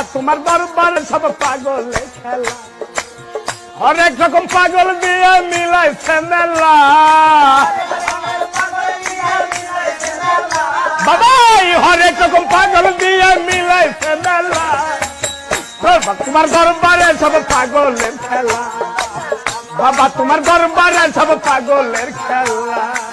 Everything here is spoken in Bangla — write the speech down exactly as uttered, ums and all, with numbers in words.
তোমার দরবারে সব পাগলের খেলা হরেক রকম পাগল দিয়ে মিলাইছে মেলা বাবাই হরেক রকম পাগল দিয়ে মিলাইছে মেলা তোমার দরবারে সব পাগলের খেলা বাবা তোমার দরবারে সব পাগলের খেলা